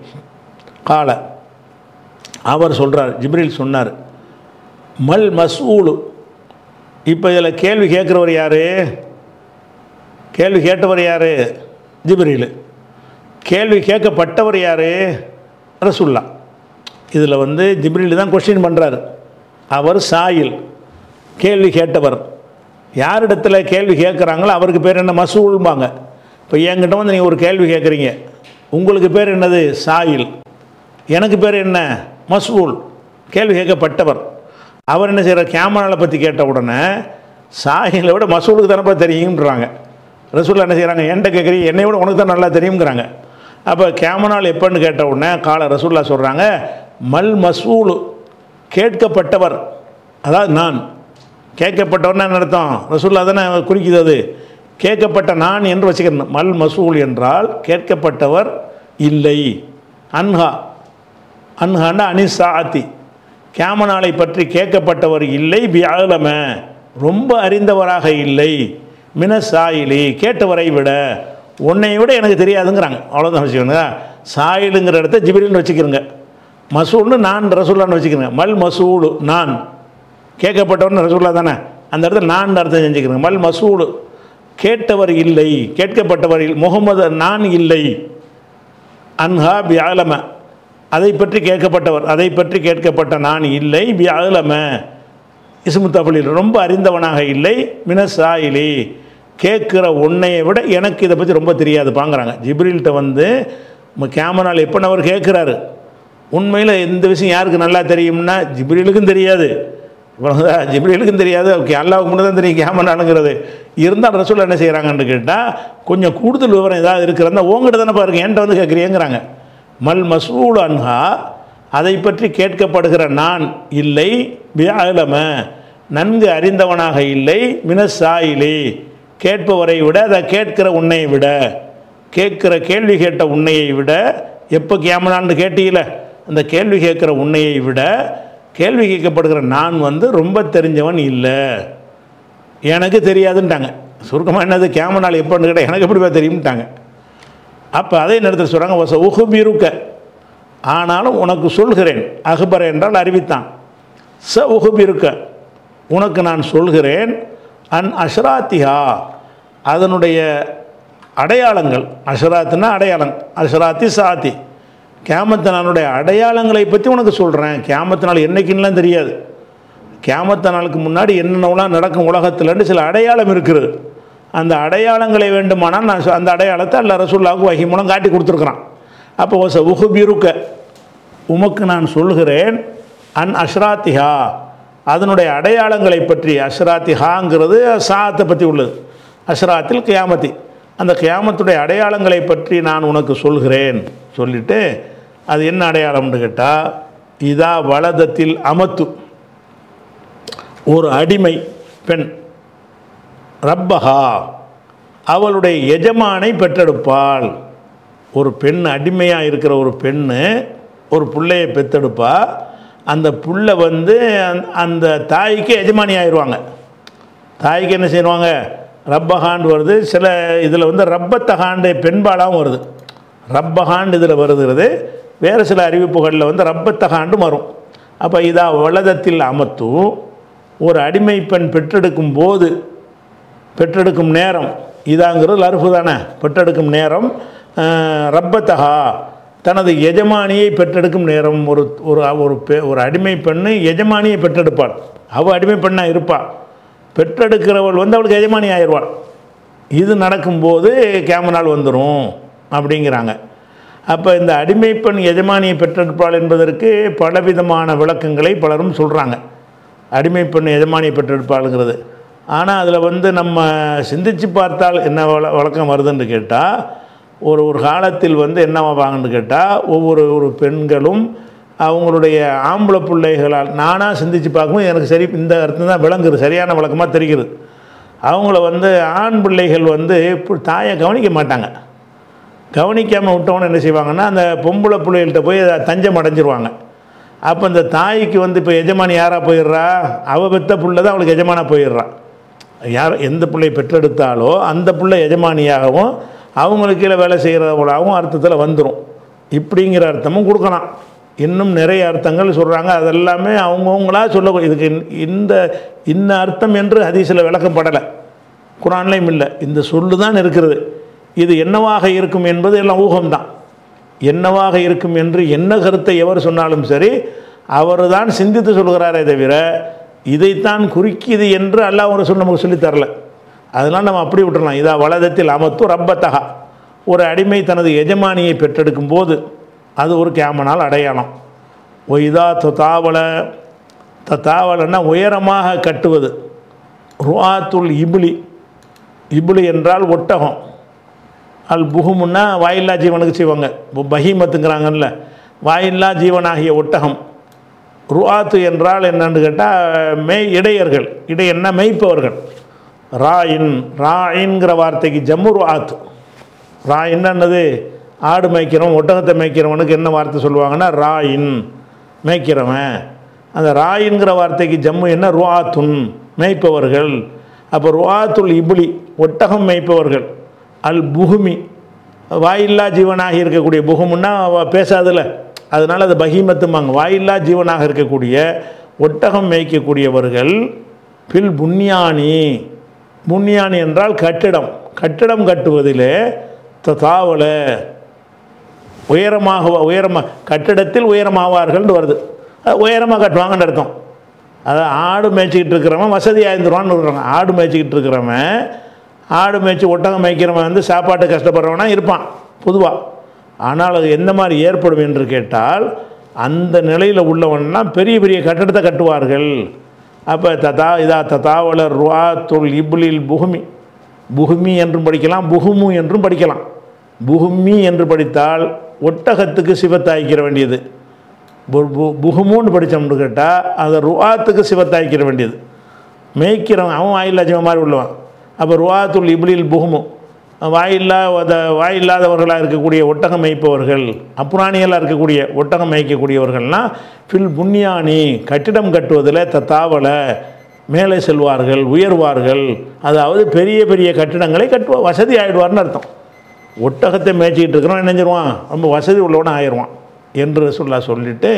Speaker 2: அவர் சொல்கிறார், ஜிப்ரீல் சொன்னார் மல் மஸ்ஊலு. இப்போ இதில் கேள்வி கேட்குறவர் யார்? கேள்வி கேட்டவர் யார்? ஜிப்ரீல். கேள்வி கேட்கப்பட்டவர் யார்? ரசூலுல்லாஹ். இதில் ஜிப்ரீல் தான் கொஸ்டின் பண்ணுறாரு. அவர் சாயில், கேள்வி கேட்டவர். யாரிடத்துல கேள்வி கேட்குறாங்களோ அவருக்கு பேர் என்ன? மஸ்ஊல்பாங்க. இப்போ என்கிட்ட நீங்கள் ஒரு கேள்வி கேட்குறீங்க, உங்களுக்கு பேர் என்னது? சாயில். எனக்கு பேர் என்ன? மஸ்ஊல், கேள்வி கேட்கப்பட்டவர். அவர் என்ன செய்கிறார்? கேமராவை பற்றி கேட்ட உடனே சாயிலை விட மஸ்ஊலுக்கு தானப்பா தெரியுங்கிறாங்க. ரசூலுல்லாஹ் என்ன செய்கிறாங்க? என்கிட்ட கேட்குறீங்க, என்னை விட உனக்கு தான் நல்லா தெரியுங்கிறாங்க. அப்போ கேமனால் எப்போன்னு கேட்ட உடனே ரசூலுல்லாஹ் சொல்கிறாங்க மல் மஸ்ஊலு, கேட்கப்பட்டவர். அதாவது நான் கேட்கப்பட்டவர்னா என்ன அர்த்தம்? ரசூலுல்லாஹ் தானே குறிக்குது. அது கேட்கப்பட்ட நான் என்று வச்சுக்கணும். மல் மஸ்ஊல் என்றால் கேட்கப்பட்டவர் இல்லை. அன்ஹான்னா அனிசாத்தி, கேமனாலை பற்றி கேட்கப்பட்டவர் இல்லை. பியாலம, ரொம்ப அறிந்தவராக இல்லை. மினசாயிலி கேட்டவரை விட உன்னை விட எனக்கு தெரியாதுங்கிறாங்க. அவ்வளோதான் வச்சுக்கோங்க. சாயிலுங்கிற இடத்த ஜிப்ரீல்னு வச்சுக்கிறோங்க, மசூல்னு நான் ரசூல்லான்னு வச்சுக்கிறேங்க. மல் மசூலு நான் கேட்கப்பட்டவன் ரசூல்லா தானே, அந்த இடத்துல நான் அர்த்தம் செஞ்சுக்கிறேங்க. மல் மசூலு கேட்டவர் இல்லை, கேட்கப்பட்டவர் முகமது நான் இல்லை, அன்ஹா பி ஆலம அதை பற்றி கேட்கப்பட்டவர், அதை பற்றி கேட்கப்பட்ட நான் இல்லை, பி ஆலம இஸ்மு தஃலீல் ரொம்ப அறிந்தவனாக இல்லை, மினசாயிலி கேட்குற உன்னையை விட எனக்கு இதை பற்றி ரொம்ப தெரியாது பாங்கிறாங்க. ஜிப்ரீல்கிட்ட வந்து கேமரால் எப்போ அவர் கேட்குறாரு, உண்மையில் இந்த விஷயம் யாருக்கு நல்லா தெரியும்னா ஜிப்ரீலுக்கும் தெரியாது, இவ்வளோதான் ஜிப்ரீலுக்கும் தெரியாது, அல்லாஹ்வுக்கு மட்டும் தான் தெரியும் கேமரானுங்கிறது. இருந்தால் ரசூல் என்ன செய்கிறாங்கன்னு கேட்டால் கொஞ்சம் கூடுதல் விவரம் ஏதாவது இருக்கிறதா உங்கள்கிட்ட தானே பாருங்க, என்கிட்ட வந்து கேட்குறீங்கிறாங்க. மல் மசூல் அன்ஹா அதை பற்றி கேட்கப்படுகிற நான் இல்லை, பிஆலம நன்கு அறிந்தவனாக இல்லை, மினசாயிலி கேட்பவரை விட அதை கேட்கிற உன்னை விட, கேட்குற கேள்வி கேட்ட உன்னையை விட, எப்போ கேமனான்னு கேட்டீங்கள அந்த கேள்வி கேட்குற உன்னையை விட கேள்வி கேட்கப்படுகிற நான் வந்து ரொம்ப தெரிஞ்சவன் இல்லை, எனக்கு தெரியாதுன்ட்டாங்க. சுருக்கமாக என்னது கேமனால் எப்போன்னு கேட்டால் எனக்கு எப்படி தெரியும்ட்டாங்க. அப்போ அதே நேரத்தில் சொல்கிறாங்க வச உஹுபிருக்க ஆனாலும் உனக்கு சொல்கிறேன், அக்பர் என்றால் அறிவித்தான், ச உஹுபிருக்க உனக்கு நான் சொல்கிறேன், அன் அஷ்ராத்திஹா அதனுடைய அடையாளங்கள், அஷ்ராத்துனா அடையாளம், அஷ்ராத்தி சாத்தி கியாமத்து நாளுடைய அடையாளங்களை பற்றி உனக்கு சொல்கிறேன். கியாமத்து நாள் என்றைக்குன்னெலாம் தெரியாது, கியாமத்து நாளுக்கு முன்னாடி என்னென்னலாம் நடக்கும் உலகத்தில்னு சில அடையாளம் இருக்கிறது. அந்த அடையாளங்களை வேண்டுமானால் நான் அந்த அடையாளத்தை அல்ல ரசூலுல்லாஹ்வுக்கு வஹி மூலம் காட்டி கொடுத்துருக்குறான். அப்போ ஒச உஹுபிருக்க உமக்கு நான் சொல்கிறேன், அன் அஷ்ராத்திஹா அதனுடைய அடையாளங்களை பற்றி, அஷ்ராத்திஹாங்கிறது சாத்தை பற்றி உள்ளது, அஷ்ராத்தில் கியாமத்தி அந்த கியாமத்துடைய அடையாளங்களை பற்றி நான் உனக்கு சொல்கிறேன். சொல்லிவிட்டு அது என்ன அடையாளம்னு கேட்டால், இதா வலதத்தில் அமத்து ஒரு அடிமை பெண், ரப்பஹா அவளுடைய எஜமானை பெற்றெடுப்பாள். ஒரு பெண் அடிமையாக இருக்கிற ஒரு பெண்ணு ஒரு பிள்ளையை பெற்றெடுப்பா, அந்த புள்ள வந்து அந்த தாய்க்கு எஜமானி ஆயிடுவாங்க. தாய்க்கு என்ன செய்வாங்க, ரப்பஹாண்டு வருது, சில இதில் வந்து ரப்பத்தஹாண்டு பெண்பாலாகவும் வருது, ரப்பஹாண்டு இதில் வருகிறது, வேறு சில அறிவிப்புகளில் வந்து ரப்பத்தஹாண்டும் வரும். அப்போ இதா வலதத்தில் அமத்து ஒரு அடிமை பெண் பெற்றெடுக்கும் போது, பெற்றெடுக்கும் நேரம், இதாங்கிறது லர்ஃபு தானே, பெற்றெடுக்கும் நேரம், ரப்பத்தஹா தனது எஜமானியை பெற்றெடுக்கும் நேரம். ஒரு ஒரு ஒரு அடிமை பெண்ணு எஜமானியை பெற்றெடுப்பாள், அவள் அடிமை பெண்ணாக இருப்பாள், பெற்றெடுக்கிறவள் வந்து அவளுக்கு எஜமானி ஆயிடுவாள். இது நடக்கும்போது கேமனால் வந்துடும் அப்படிங்கிறாங்க. அப்போ இந்த அடிமை பெண் எஜமானியை பெற்றெடுப்பாள் என்பதற்கு பலவிதமான விளக்கங்களை பலரும் சொல்கிறாங்க. அடிமை பெண் எஜமானியை பெற்றெடுப்பாளுங்கிறது. ஆனால் அதில் வந்து நம்ம சிந்தித்து பார்த்தால் என்ன வழக்கம் வருதுன்னு கேட்டால், ஒரு காலத்தில் வந்து என்னவாங்கன்னு கேட்டால், ஒவ்வொரு பெண்களும் அவங்களுடைய ஆம்பளை பிள்ளைகளால், நானாக சிந்தித்து பார்க்கும்போது எனக்கு சரி இந்த அர்த்தம் தான் விளங்குது, சரியான விளக்கமாக தெரிகிறது. அவங்கள வந்து ஆண் பிள்ளைகள் வந்து தாயை கவனிக்க மாட்டாங்க, கவனிக்காமல் விட்டவொன்னு என்ன செய்வாங்கன்னா அந்த பொம்பளை பிள்ளைகள்கிட்ட போய் தஞ்சம் அடைஞ்சிருவாங்க. அப்போ இந்த தாய்க்கு வந்து இப்போ எஜமானி யாராக போயிடுறா, அவள் பெற்ற பிள்ளை தான் அவளுக்கு எஜமானாக போயிடுறான். யார் எந்த பிள்ளை பெற்றெடுத்தாலோ அந்த பிள்ளை எஜமானியாகவும் அவங்களுக்கு கீழே வேலை செய்கிறவங்களாகவும் அர்த்தத்தில் வந்துடும். இப்படிங்கிற அர்த்தமும் கொடுக்கலாம். இன்னும் நிறைய அர்த்தங்கள் சொல்கிறாங்க, அதெல்லாமே அவங்கவுங்களா சொல்ல, இதுக்கு இந்த அர்த்தம் என்று ஹதீஸில் விளக்கப்படலை, குர்ஆன்லையும் இல்லை, இந்த சொல்லு தான் இருக்கிறது. இது என்னவாக இருக்கும் என்பது எல்லாம் ஊகம்தான். என்னவாக இருக்கும் என்று என்ன கருத்தை எவர் சொன்னாலும் சரி, அவர் தான் சிந்தித்து சொல்கிறாரே தவிர இதைத்தான் குறிக்கிது என்று அல்லாஹ் ஒரு சொல் நமக்கு சொல்லித்தரல. அதனால் நம்ம அப்படி விட்டுறலாம். இதா வலதத்தில் அமத்து ரப்பத்தகா ஒரு அடிமை தனது எஜமானியை பெற்றெடுக்கும் போது அது ஒரு கேமனால் அடையாளம். இதா தத்தாவலன்னா உயரமாக கட்டுவது. ருஆத்துல் இபுலி என்றால் ஒட்டகம், அல் புகுமுன்னா வாயில்லா ஜீவனுக்கு செய்வாங்க, பஹீமத்துங்கிறாங்கல்ல, வாயில்லா ஜீவனாகிய ஒட்டகம். ருஆத்து என்றால் என்னன்னு கேட்டால் இடையர்கள், இடையன்னா மெய்ப்பவர்கள். ராயின்கிற வார்த்தைக்கு ஜம்மு ருஆத்து. ராயின்னது ஆடு மேய்க்கிறவன், ஒட்டகத்தை மேய்க்கிறவனுக்கு என்ன வார்த்தை சொல்லுவாங்கன்னா ராயின், மேய்க்கிறவன். அந்த ராயின்கிற வார்த்தைக்கு ஜம்மு என்ன, ருஆத்துன், மேய்ப்பவர்கள். அப்போ ருஆத்துல் இப்லி ஒட்டகம் மேய்ப்பவர்கள், அல் புஹுமி வாயில்லா ஜீவனாக இருக்கக்கூடிய, புகுமுன்னா பேசாதில்ல, அதனால் அது பஹீமத்துமாங்க, வாயில்லா ஜீவனாக இருக்கக்கூடிய ஒட்டகம் மேய்க்கக்கூடியவர்கள், பில் புன்யானி, புன்யானி என்றால் கட்டிடம், கட்டிடம் கட்டுவதிலே தாவல உயரமாக கட்டிடத்தில் உயரமாவார்கள் வருது, உயரமாக கட்டுவாங்கன்னு அர்த்தம். அதாவது ஆடு மேய்ச்சிக்கிட்டு இருக்கிறவன் வசதி ஆயிருந்துருவான்னு இருக்கிறாங்க. ஆடு மேய்ச்சிக்கிட்டு இருக்கிறவன், ஆடு மேய்ச்சி ஒட்டகம் மேய்க்கிறவன் வந்து சாப்பாட்டு கஷ்டப்படுறவனா இருப்பான் பொதுவாக. ஆனால் அது எந்த மாதிரி ஏற்படும் என்று கேட்டால், அந்த நிலையில் உள்ளவன்னா பெரிய பெரிய கட்டடத்தை கட்டுவார்கள். அப்போ ததாவலர் ருஆத்துல் இப்லில் புஹுமி, புஹுமி என்றும் படிக்கலாம், புஹுமு என்றும் படிக்கலாம். புஹுமி என்று படித்தால் ஒட்டகத்துக்கு சிவத்தாய்க்கிற வேண்டியது, புஹுமுன்னு படித்தோம்னு கேட்டால் அதை ருஆத்துக்கு சிவத்தாய்க்கிற வேண்டியது. மேய்க்கிறவன் அவன் வாயில்லா ஜீவன் மாதிரி உள்ளவன். அப்போ ருஆத்துல் இப்லில் புஹுமு வாயில்லாதவர்களாக இருக்கக்கூடிய ஒட்டகம் மேய்ப்பவர்கள், அப்புராணிகளாக இருக்கக்கூடிய ஒட்டகம் மேய்க்கக்கூடியவர்கள்னால் ஃபில் புன்யானி கட்டிடம் கட்டுவதில் தத்தாவல மேலே செல்வார்கள், உயர்வார்கள். அதாவது பெரிய பெரிய கட்டிடங்களை வசதி ஆகிடுவார்னு அர்த்தம். ஒட்டகத்தை மேய்ச்சிக்கிட்டு இருக்கிறோம் என்ன செஞ்சிருவான், ரொம்ப வசதி உள்ளவன ஆயிடுவான் என்று சொல்லிட்டு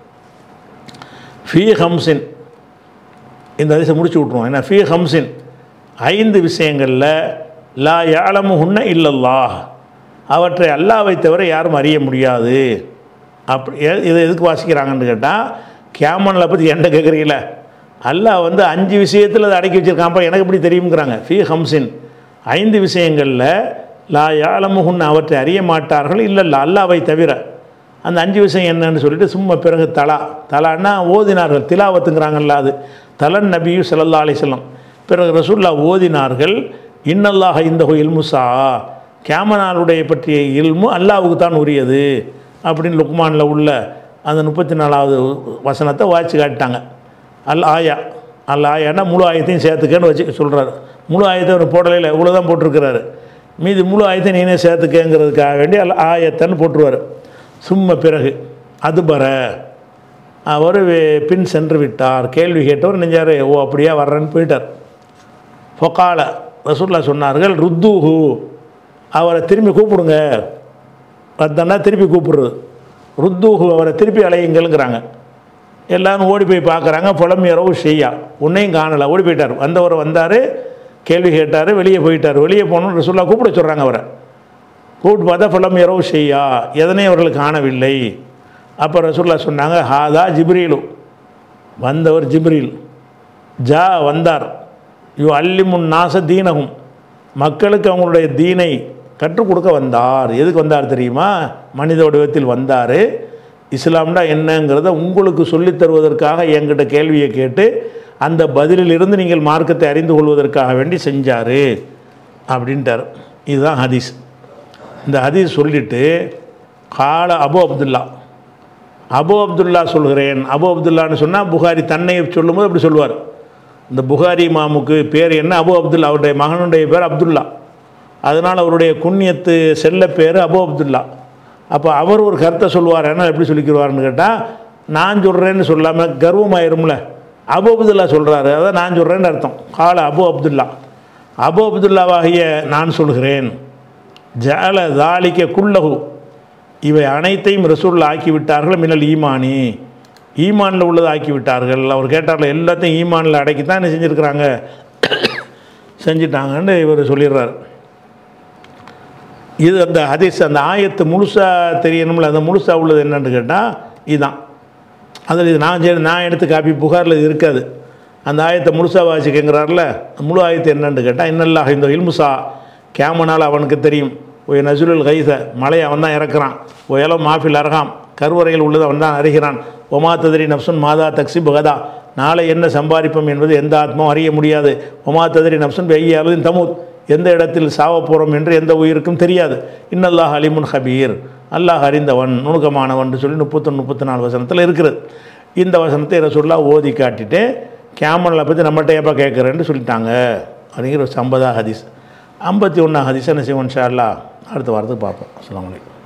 Speaker 2: ஃபீ ஹம்சின், இந்த அதிசயம் முடிச்சு விட்ருவோம். ஏன்னா ஃபீ ஹம்சின் 5 விஷயங்களில் லா யாலமுஹுன்ன இல்லல்லாஹ், அவற்றை அல்லாஹ்வை தவிர யாரும் அறிய முடியாது. அப்படி இதை எதுக்கு வாசிக்கிறாங்கன்னு கேட்டால், கியாமனில் பற்றி என்கிட்ட கேட்குறீங்கள, அல்லாஹ் வந்து 5 விஷயத்தில் அதை அடக்கி வச்சுருக்கான்ப்பா, எனக்கு எப்படி தெரியுங்கிறாங்க. ஃபீ ஹம்சின் 5 விஷயங்களில் லா யாலமுஹுன்ன அவற்றை அறிய மாட்டார்கள் இல்லல்லா அல்லாஹ்வை தவிர. அந்த 5 விஷயம் என்னன்னு சொல்லிட்டு சும்மா பிறகு தலான்னா ஓதினார்கள், திலாவத்துங்கிறாங்கல்ல, அது தலன் நபியு ஸல்லல்லாஹு அலைஹி வஸல்லம். பிறகு ரசூலுல்லாஹ் ஓதினார்கள், இன்னல்லாஹ இந்தஹு இல்முசா, கியாமனாளுடைய பற்றிய இல்மு அல்லாஹ்வுக்கு தான் உரியது அப்படின்னு லுக்மானில் உள்ள அந்த 34வது வசனத்தை வாய்ச்சி காட்டிட்டாங்க. அல் ஆயான்னா முழு ஆயத்தையும் சேர்த்துக்கன்னு வச்சு சொல்கிறாரு. முழு ஆயத்தை ஒரு போடலையில் இவ்வளோ தான் போட்டிருக்கிறாரு, மீதி முழு ஆயத்தை நீனே சேர்த்துக்கங்கிறதுக்காக வேண்டி அல் ஆயத்தன்னு போட்டுருவார். சும்மா பிறகு அதுபர அவர் பின் சென்று விட்டார், கேள்வி கேட்டவர் நெஞ்சார், ஓ அப்படியா வர்றேன்னு போயிட்டார். ஃபொகால ரசூலுல்லாஹ் சொன்னார்கள், ருத்தூஹு அவரை திரும்பி கூப்பிடுங்க, ரத்தன்னா திருப்பி கூப்பிடுறது, ருத்தூஹு அவரை திருப்பி அலையுங்கள்ங்கிறாங்க. எல்லோரும் ஓடி போய் பார்க்குறாங்க, புலம்பியரவு செய்யா உன்னையும் காணலை, ஓடி போயிட்டார். வந்தவர் வந்தார், கேள்வி கேட்டார், வெளியே போயிட்டார். வெளியே போகணுன்னு ரசூலுல்லாஹ் கூப்பிட சொல்கிறாங்க. அவரை கூப்பிட்டு பார்த்தா புலம்பியரவு செய்யா எதனையும் அவர்களுக்கு காணவில்லை. அப்போ ரசூலுல்லாஹ் சொன்னாங்க, ஹாதா ஜிப்ரீலு, வந்தவர் ஜிப்ரீல், வந்தார், யு அல்லிமுன் நாச தீனகும், மக்களுக்கு அவங்களுடைய தீனை கற்றுக் கொடுக்க வந்தார். எதுக்கு வந்தார் தெரியுமா? மனித வடிவத்தில் வந்தார், இஸ்லாம்னா என்னங்கிறத உங்களுக்கு சொல்லித் தருவதற்காக என்கிட்ட கேள்வியை கேட்டு அந்த பதிலிலிருந்து நீங்கள் மார்க்கத்தை அறிந்து கொள்வதற்காக வேண்டி செஞ்சார் அப்படின்ட்டார். இதுதான் ஹதீஸ். இந்த ஹதீஸ் சொல்லிவிட்டு கால அபு அப்துல்லா சொல்கிறேன். அபு அப்துல்லான்னு சொன்னால் புகாரி தன்னை சொல்லும்போது அப்படி சொல்லுவார். இந்த புகாரி இமாமுக்கு பேர் என்ன? அபு அப்துல்லா. அவருடைய மகனுடைய பேர் அப்துல்லா, அதனால் அவருடைய குன்னியத்து செல்ல பேர் அபு அப்துல்லா. அப்போ அவர் ஒரு கருத்தை சொல்லுவார், என்ன எப்படி சொல்லிக்கிறார்னு கேட்டால், நான் சொல்கிறேன்னு சொல்லாமல் கர்வமாயிரும்ல, அபு அப்துல்லா சொல்கிறாரு, அதான் நான் சொல்கிறேன்னு அர்த்தம். கால அபு அப்துல்லாவாகிய நான் சொல்கிறேன், ஜஅல தாலிக்க குல்லஹு, இவை அனைத்தையும் ரசூலுல்லாஹ் ஆக்கிவிட்டார்கள், மினல் ஈமானி, ஈமானில் உள்ளதை ஆக்கிவிட்டார்கள். அவர் கேட்டார்ல, எல்லாத்தையும் ஈமானில் அடக்கித்தான் என்ன செஞ்சுருக்கிறாங்க, செஞ்சிட்டாங்கன்னு இவர் சொல்லிடுறார். இது அந்த ஹதீஸ், அந்த ஆயத்து முழுசாக தெரியணும்ல, அந்த முழுசாக உள்ளது என்னன்னு கேட்டால் இதுதான். அதில் இது நான் எடுத்து காப்பி, புகாரில் இது இருக்காது. அந்த ஆயத்தை முழுசாக வாசிக்கங்கிறார்ல, முழு ஆயத்து என்னன்னு கேட்டால், இன்னல்லாஹ் இந்த இல்முசா, கேமனால் அவனுக்கு தெரியும், ஒய் நசுலுல் கைச, மலையை அவன் தான் இறக்குறான், ஒயலம் மாஃபில் அரகாம், கருவறையில் உள்ளது அவன் தான் அறிகிறான், ஒமா ததிரி நப்சுன் மாதா தக்ஸிப் கதா, நாளை என்ன சம்பாதிப்போம் என்பது எந்த ஆத்மாவும் அறிய முடியாது, ஒமா ததிரி நப்சுன் பெய்யாலும் தமூத், எந்த இடத்தில் சாவ போகிறோம் என்று எந்த உயிருக்கும் தெரியாது, இன்னல்லாஹ் அலிமுன் ஹபீர், அல்லாஹ் அறிந்தவன் நுணுக்கமானவன் சொல்லி 33-34 வசனத்தில் இருக்கிறது. இந்த வசனத்தை ரசூலுல்லாஹ் ஓதி காட்டிட்டு கேமலை பற்றி நம்மகிட்ட எப்போ கேட்குறேன்னு சொல்லிட்டாங்க அப்படிங்கிற ஒரு 50 ஹதீஸ். 51 ஹதீஸ் என்ன செய்வோம் இன்ஷா அல்லாஹ் அடுத்த வாரத்துக்கு பார்ப்போம். அஸ்ஸலாமு அலைக்கும்.